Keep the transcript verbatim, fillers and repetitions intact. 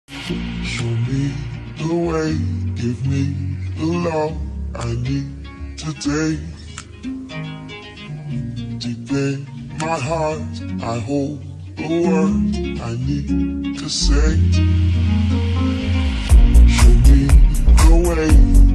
Show me the way, give me the love I need today. Deep in my heart, I hold the words I need to say. Show me the way.